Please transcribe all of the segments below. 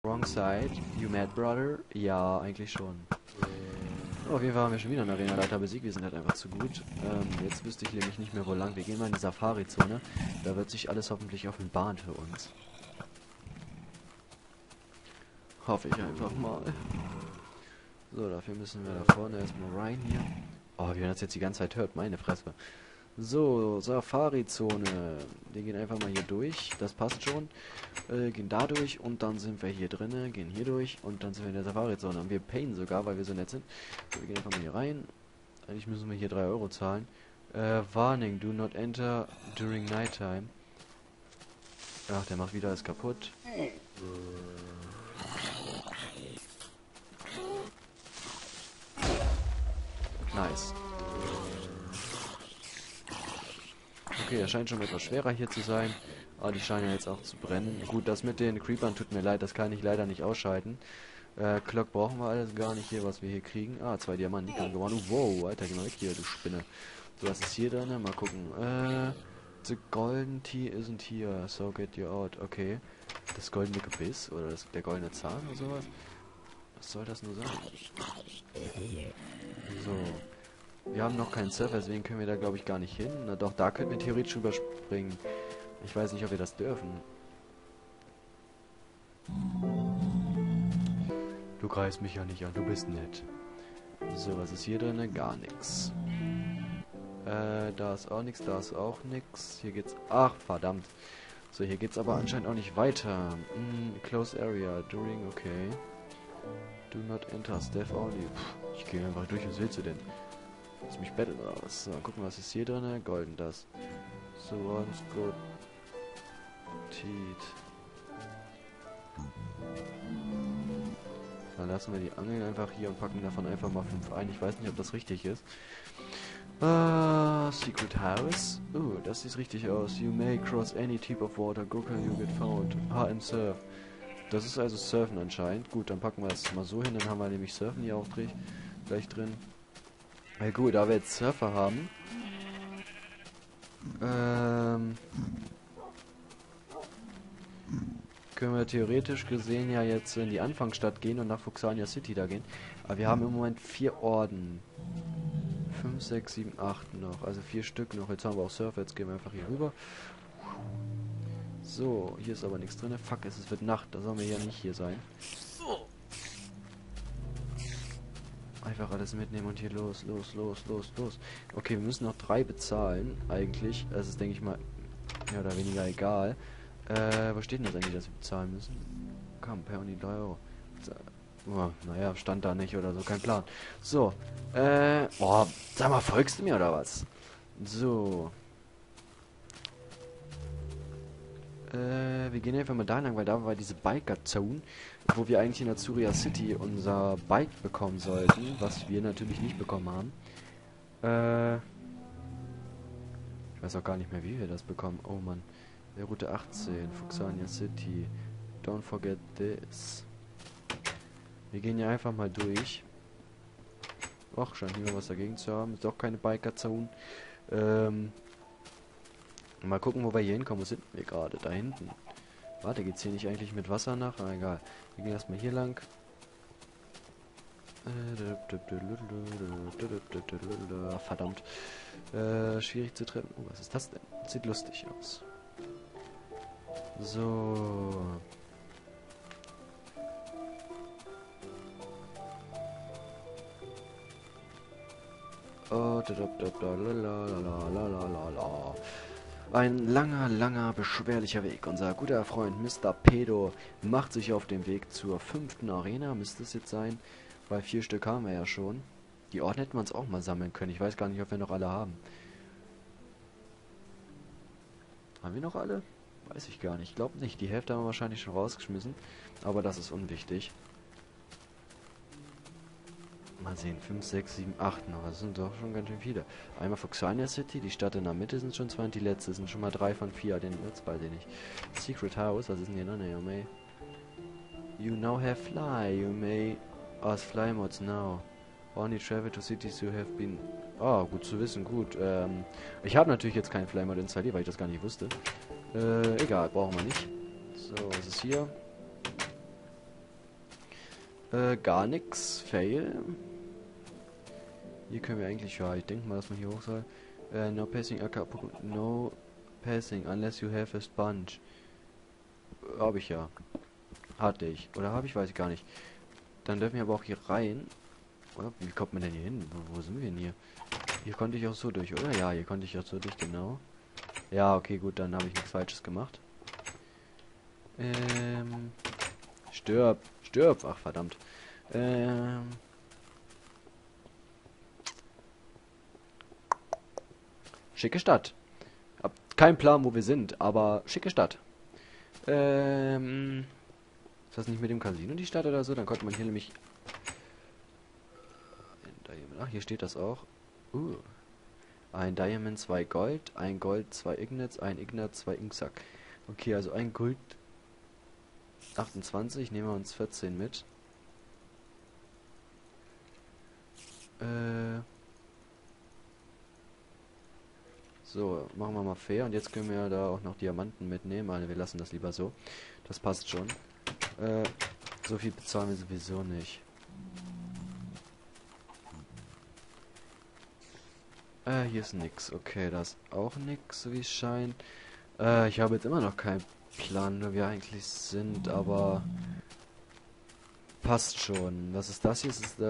Wrong side. You mad, brother? Ja, eigentlich schon. Auf jeden Fall haben wir schon wieder einen Arenaleiter besiegt. Wir sind halt einfach zu gut. Jetzt wüsste ich nämlich nicht mehr, wo lang. Wir gehen mal in die Safari-Zone. Da wird sich alles hoffentlich offenbaren für uns. Hoffe ich einfach mal. So, dafür müssen wir da vorne erstmal rein hier. Oh, wie man das jetzt die ganze Zeit hört. Meine Fresse. So, Safari-Zone. Wir gehen einfach mal hier durch. Das passt schon. Gehen da durch und dann sind wir hier drinnen. Gehen hier durch und dann sind wir in der Safari-Zone. Und wir payen sogar, weil wir so nett sind. So, wir gehen einfach mal hier rein. Eigentlich müssen wir hier 3 Euro zahlen. Warning, do not enter during nighttime. Ach, der macht wieder alles kaputt. Nice. Okay, er scheint schon etwas schwerer hier zu sein. Aber die scheinen jetzt auch zu brennen. Gut, das mit den Creepern tut mir leid, das kann ich leider nicht ausschalten. Clock brauchen wir alles gar nicht hier, was wir hier kriegen. Ah, 2 Diamanten, die kann gewonnen. Wow, Alter, geh mal weg hier, du Spinne. So, was ist hier drin? Mal gucken. The golden tea isn't here, so get you out. Okay. Das goldene Gebiss oder der goldene Zahn oder sowas? Was soll das nur sein? So. Wir haben noch keinen Surfer, deswegen können wir da glaube ich gar nicht hin. Na doch, da könnten wir theoretisch überspringen. Ich weiß nicht, ob wir das dürfen. Du greifst mich ja nicht an, du bist nett. So, was ist hier drin? Gar nichts. Da ist auch nichts, da ist auch nichts. Hier geht's... Ach, verdammt. So, hier geht's aber anscheinend auch nicht weiter. Close area, during, okay. Do not enter, staff only. Puh, ich gehe einfach durch, was willst du denn? Lass mich betteln oder was? So, gucken, was ist hier drin? Golden das. So, once good. Teeth. Dann lassen wir die Angeln einfach hier und packen davon einfach mal 5 ein. Ich weiß nicht, ob das richtig ist. Secret House. Das sieht richtig aus. You may cross any type of water. Go can you get found. and surf. Das ist also Surfen anscheinend. Gut, dann packen wir das mal so hin. Dann haben wir nämlich Surfen hier auch gleich drin. Na gut, da wir jetzt Surfer haben. Können wir theoretisch gesehen ja jetzt in die Anfangsstadt gehen und nach Fuxania City da gehen. Aber wir haben im Moment 4 Orden. 5, 6, 7, 8 noch. Also 4 Stück noch. Jetzt haben wir auch Surfer. Jetzt gehen wir einfach hier rüber. So, hier ist aber nichts drin. Fuck, es wird Nacht. Da sollen wir ja nicht hier sein. Einfach alles mitnehmen und hier los. Okay, wir müssen noch 3 bezahlen. Eigentlich. Das ist, denke ich mal, mehr oder weniger egal. Wo steht denn das eigentlich, dass wir bezahlen müssen? Komm, per und die 3 Euro. Oh, naja, stand da nicht oder so, kein Plan. So, boah, sag mal, folgst du mir oder was? So. Wir gehen einfach mal da lang, weil da war diese Biker-Zone, wo wir eigentlich in Azuria City unser Bike bekommen sollten, was wir natürlich nicht bekommen haben. Ich weiß auch gar nicht mehr, wie wir das bekommen. Oh Mann. Route 18, Fuxania City. Don't forget this. Wir gehen hier einfach mal durch. Och, scheint niemand was dagegen zu haben. Ist doch keine Biker-Zone. Mal gucken, wo wir hier hinkommen. Wo sind wir gerade? Da hinten. Warte, geht's hier nicht eigentlich mit Wasser nach? Ah, egal. Wir gehen erstmal hier lang. Verdammt. Schwierig zu treffen. Oh, was ist das denn? Sieht lustig aus. So. Oh, ein langer, beschwerlicher Weg. Unser guter Freund Mr. Pedo macht sich auf den Weg zur 5. Arena. Müsste es jetzt sein, weil 4 Stück haben wir ja schon. Die Orden hätten wir uns auch mal sammeln können. Ich weiß gar nicht, ob wir noch alle haben. Haben wir noch alle? Weiß ich gar nicht. Ich glaube nicht. Die Hälfte haben wir wahrscheinlich schon rausgeschmissen. Aber das ist unwichtig. Mal sehen. 5, 6, 7, 8 noch. Das sind doch schon ganz schön viele. Einmal Fuxania City. Die Stadt in der Mitte sind schon 2 und die letzte sind schon mal 3 von 4. Den wird's bald nicht. Secret House. Was ist denn hier noch? You may. You now have fly. You may ask fly mods now. Only travel to cities you have been... Ah, gut zu wissen. Gut. Ich habe natürlich jetzt keinen Fly Mod installiert, weil ich das gar nicht wusste. Egal. Brauchen wir nicht. So, was ist hier? Gar nix. Fail. Hier können wir eigentlich, ja, ich denke mal, dass man hier hoch soll. No passing, no passing unless you have a sponge. Habe ich ja. Hatte ich. Oder habe ich, weiß ich gar nicht. Dann dürfen wir aber auch hier rein. Oder? Wie kommt man denn hier hin? Wo sind wir denn hier? Hier konnte ich auch so durch, oder? Ja, hier konnte ich auch so durch, genau. Ja, okay, gut, dann habe ich nichts Falsches gemacht. Stirb. Stirb. Ach, verdammt. Schicke Stadt. Hab keinen Plan, wo wir sind, aber schicke Stadt. Ist das nicht mit dem Casino die Stadt oder so? Dann konnte man hier nämlich... Ach, hier steht das auch. Ein Diamond, 2 Gold, ein Gold, 2 Ignats, ein Ignat, 2 Inksack. Okay, also ein Gold 28, nehmen wir uns 14 mit. So, machen wir mal fair. Und jetzt können wir da auch noch Diamanten mitnehmen. Also wir lassen das lieber so. Das passt schon. So viel bezahlen wir sowieso nicht. Hier ist nix. Okay, da ist auch nix, so wie es scheint. Ich habe jetzt immer noch keinen Plan, wo wir eigentlich sind, aber passt schon. Was ist das hier? Es ist,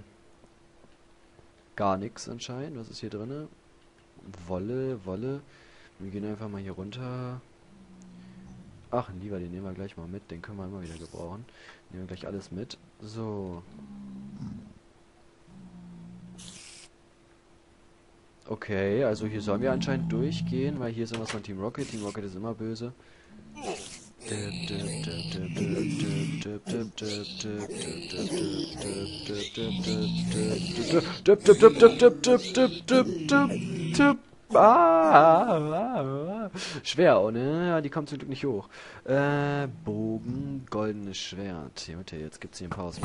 gar nichts anscheinend. Was ist hier drin? Wolle, Wolle. Wir gehen einfach mal hier runter. Ach, ein Lieber, den nehmen wir gleich mal mit. Den können wir immer wieder gebrauchen. Nehmen wir gleich alles mit. So. Okay, also hier sollen wir anscheinend durchgehen, weil hier ist irgendwas von Team Rocket. Team Rocket ist immer böse. Schwer, oh ne? Ja, die kommt zum Glück nicht hoch. Bogen, goldenes Schwert. Jetzt gibt's hier ein paar aus.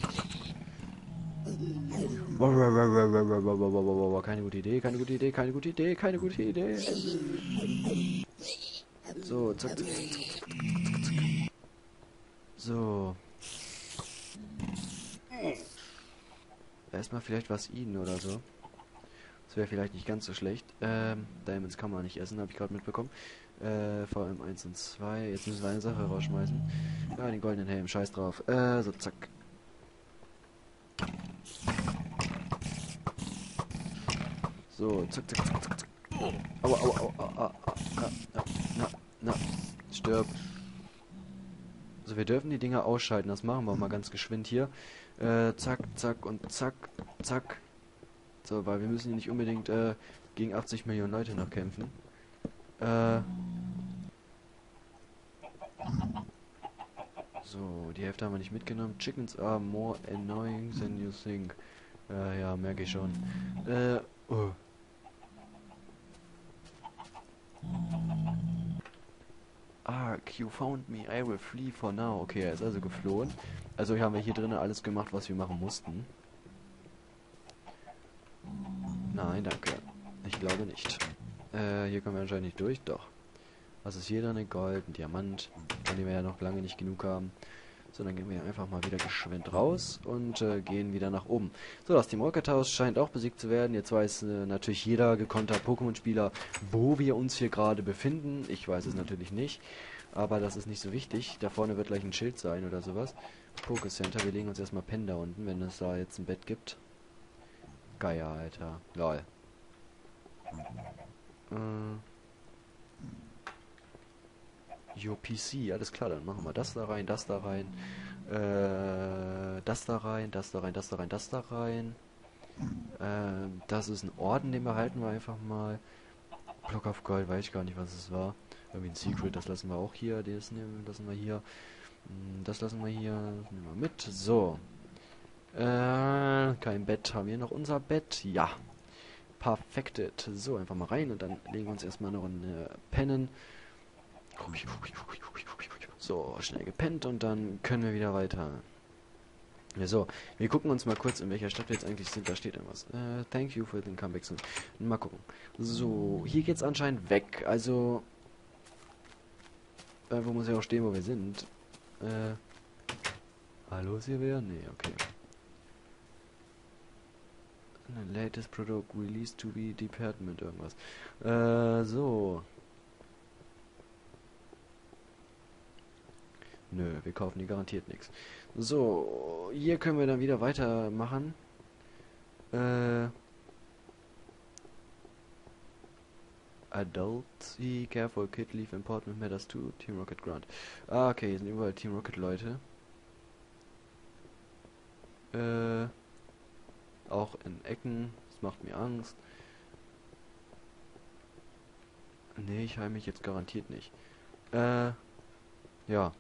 Keine gute Idee, keine gute Idee, keine gute Idee, keine gute Idee. So, zack, zack, zack, zack, zack, zack. So. Erstmal vielleicht was ihnen oder so. Das wäre vielleicht nicht ganz so schlecht. Diamonds kann man nicht essen, habe ich gerade mitbekommen. VM 1 und 2. Jetzt müssen wir eine Sache rausschmeißen. Ja, den goldenen Helm, scheiß drauf. So, zack. So, zack, zack, zack, zack, zack. Aua, aua, aua, na, stirb. Also wir dürfen die Dinger ausschalten, das machen wir mal ganz geschwind hier. Zack, zack und zack, zack. So, weil wir müssen hier nicht unbedingt gegen 80 Millionen Leute noch kämpfen. So, die Hälfte haben wir nicht mitgenommen. Chickens are more annoying than you think. Ja, merke ich schon. Ark, you found me, I will flee for now. Okay, er ist also geflohen. Also haben wir hier drinnen alles gemacht, was wir machen mussten. Nein, danke. Ich glaube nicht. Hier kommen wir anscheinend nicht durch. Doch. Was ist hier drin? Gold, ein Diamant, von dem wir ja noch lange nicht genug haben. So, dann gehen wir einfach mal wieder geschwind raus und gehen wieder nach oben. So, das Team Rocket House scheint auch besiegt zu werden. Jetzt weiß natürlich jeder gekonnter Pokémon-Spieler, wo wir uns hier gerade befinden. Ich weiß es natürlich nicht, aber das ist nicht so wichtig. Da vorne wird gleich ein Schild sein oder sowas. Pokécenter, wir legen uns erstmal pennen da unten, wenn es da jetzt ein Bett gibt. Geier, Alter. Lol. Yo, PC, alles klar, dann machen wir das da rein, das da rein, das da rein, das da rein, das da rein, das da rein. Das ist ein Orden, den behalten wir einfach mal. Block of Gold, weiß ich gar nicht, was es war. Irgendwie ein Secret, das lassen wir auch hier, das lassen wir hier. Das lassen wir hier, das nehmen wir mit. So. Kein Bett, haben wir noch unser Bett? Ja. Perfektet. So, einfach mal rein und dann legen wir uns erstmal noch eine pennen. So, schnell gepennt und dann können wir wieder weiter. Ja, so, wir gucken uns mal kurz, in welcher Stadt wir jetzt eigentlich sind. Da steht irgendwas. Thank you for the comeback soon. Mal gucken. So, hier geht's anscheinend weg. Also, wo muss ja auch stehen, wo wir sind. Hallo, Sie wer? Nee, okay. The latest product released to be department irgendwas. So. Nö, wir kaufen die garantiert nichts. So, hier können wir dann wieder weitermachen. Adulty, careful, kid, leave important matters to Team Rocket Grant. Ah, okay, hier sind überall Team Rocket Leute. Auch in Ecken. Das macht mir Angst. Nee, ich heile mich jetzt garantiert nicht. Ja.